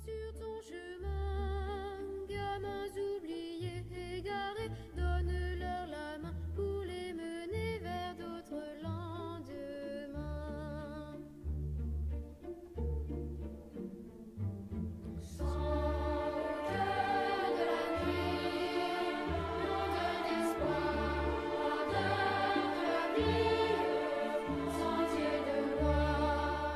sur ton chemin, gamins oubliés, égarés, donne-leur la main pour les mener vers d'autres lendemains. Sans cœur de la nuit, onde d'espoir, ardeur de la vie, sentier de gloire.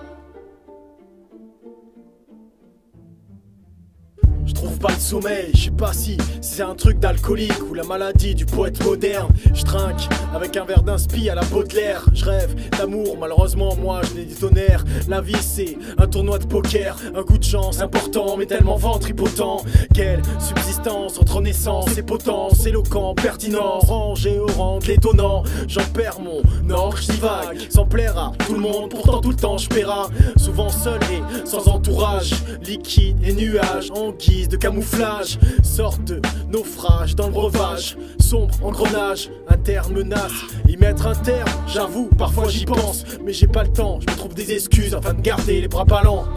Je trouve pas le sommeil, je sais pas si c'est un truc d'alcoolique ou la maladie du poète moderne. Je trinque avec un verre d'inspi à la Baudelaire. Je rêve d'amour, malheureusement moi je n'ai des tonnerres. La vie c'est un tournoi de poker, un coup de chance important mais tellement ventripotent. Quelle subsistance entre naissance et potence, éloquent, pertinent, rangé au rang de l'étonnant. J'en perds mon or, je divague, sans plaire à tout le monde, pourtant tout le temps je paiera. Souvent seul et sans entourage, liquide et nuages en guise de camouflage, sorte de naufrage dans le breuvage, sombre engrenage, interne menace, y mettre un terme, j'avoue, parfois j'y pense, mais j'ai pas le temps, je me trouve des excuses afin de garder les bras ballants.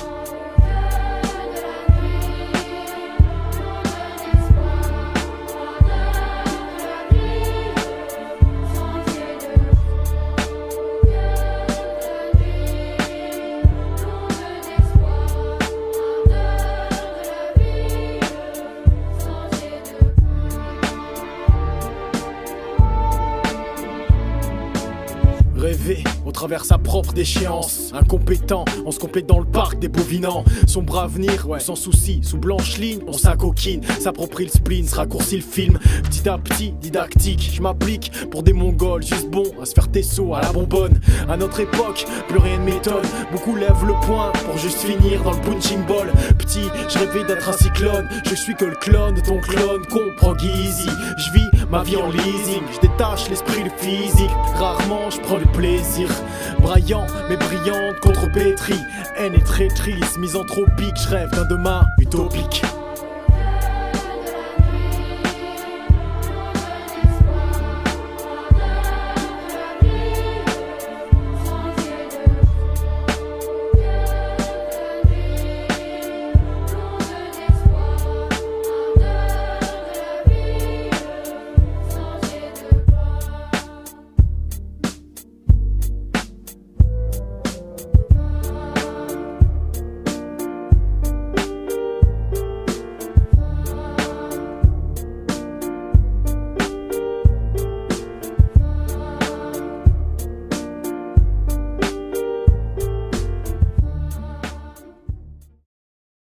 Rêver au travers sa propre déchéance. Incompétent, on se complète dans le parc des bovinants. Son bras venir, sans souci, sous blanche ligne, on s'acoquine, s'approprie le spleen, se raccourcit le film. Petit à petit, didactique, je m'applique pour des mongols, juste bon à se faire tes sauts à la bonbonne. À notre époque, plus rien ne m'étonne. Beaucoup lèvent le poing pour juste finir dans le punching ball. Petit, je rêvais d'être un cyclone, je suis que le clone de ton clone. Comprends easy, je vis ma vie en leasing, je détache l'esprit du physique. Rarement je prends le plaisir, braillant mais brillante contre pétri. Haine et traîtrise, misanthropique, je rêve d'un demain utopique.